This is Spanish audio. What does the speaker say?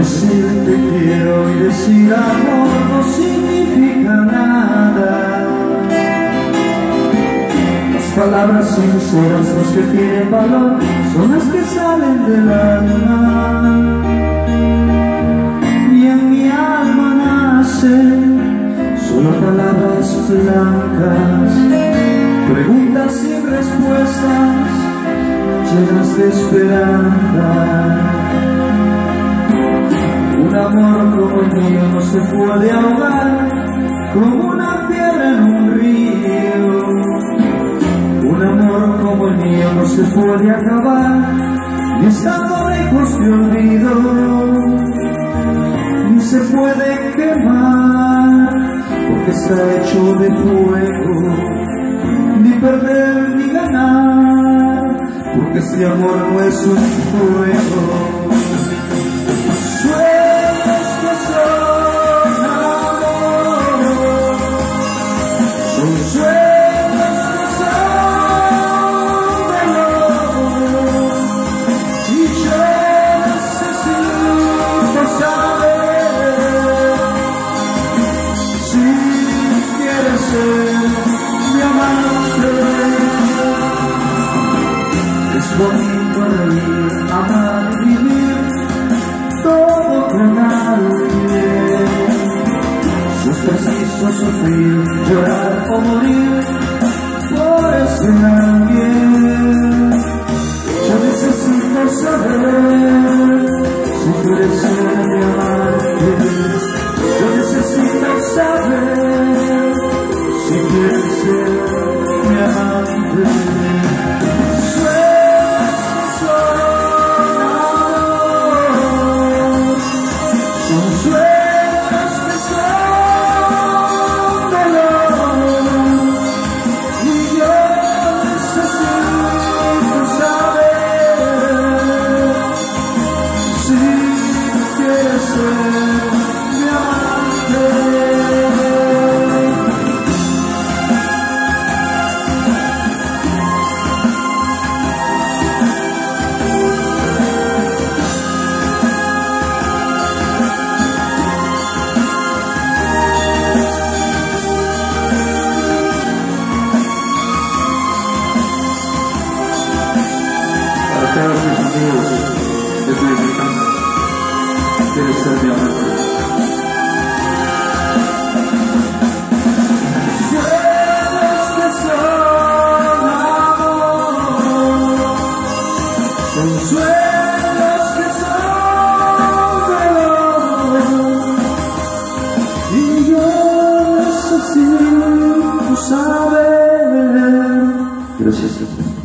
Decir te quiero y decir amor no significa nada. Las palabras sinceras, las que tienen valor, son las que salen del alma. Y en mi alma nacen solo palabras blancas, preguntas sin respuestas, llenas de esperanza. Un amor como el mío no se puede ahogar como una piedra en un río. Un amor como el mío no se puede acabar ni estando lejos de olvido, ni se puede quemar porque está hecho de fuego, ni perder ni ganar porque este amor no es un juego. Es bonito reír, amar y vivir todo con alguien. Si es preciso sufrir, llorar o morir por ese alguien. Yo necesito saber si quieres ser mi amante. Yo necesito saber si quieres ser mi amante. Cada vez mis amigos de tu invitante quieres ser mi amante. Sueños que son amor, son sueños que son dolor, y yo necesito saber. Gracias.